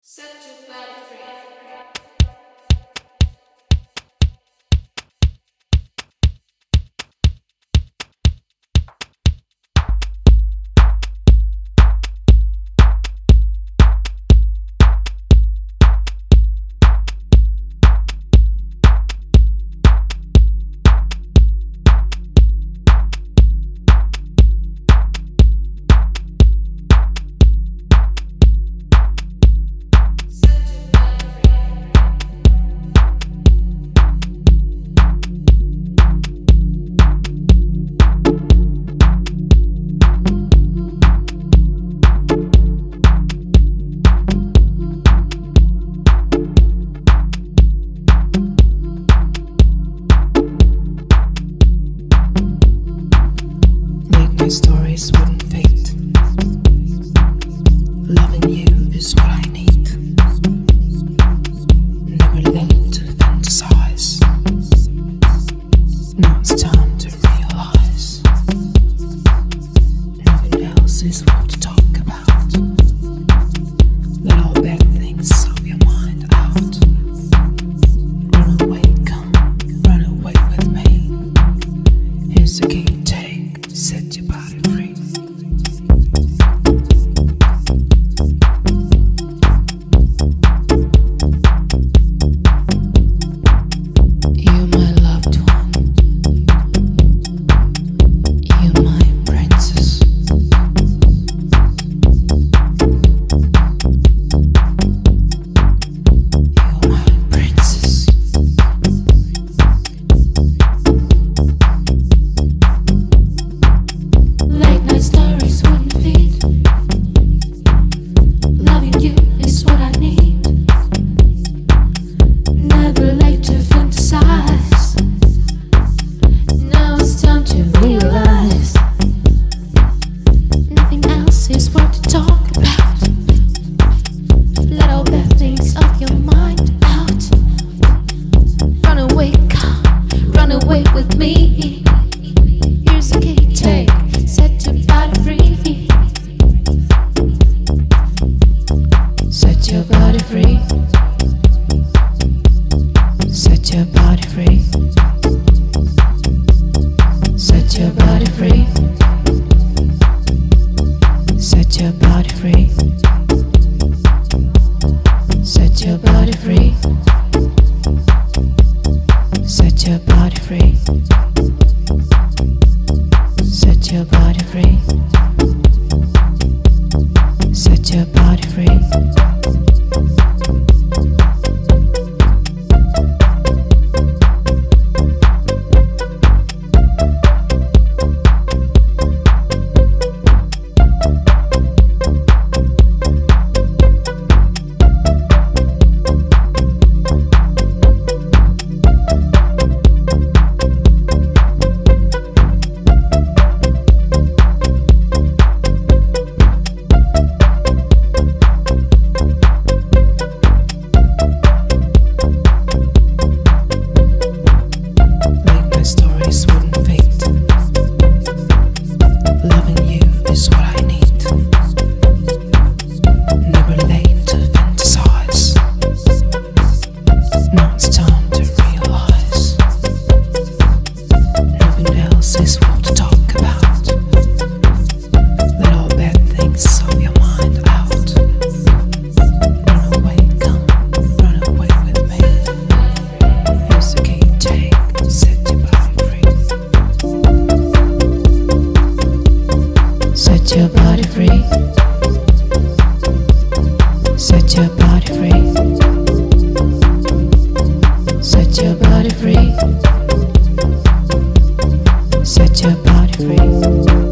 Set your body free. Stories wouldn't fade. Loving you is what I need. Never late to fantasize. Now it's time to realize nothing else is worth to talk about. Let all bad things of your mind out. Run away, come, run away with me. Here's the key, take, set your body free. You my loved one, you my princess. You my princess. Late night stories wouldn't feed. Loving you is what I need. Never late to fantasize. Now it's time to realize nothing else is worth to talk about. Let all bad things of your mind out. Run away, come, run away with me. Here's the key, take, set your body free. Set your body free. Set your body free. Set your body free. Set your body free. Set your body free. Set your body free. Set your body free. Set your body free. Make my stories wouldn't fade. Loving you is what I need. Never late to fantasize. Now it's time to realize nothing else is worth to talk about. Let all bad things of your mind out. Run away, come, run away with me. Here's the key, take, set your body free. Set your body free. Set your body free. Set your body free. Set your body free.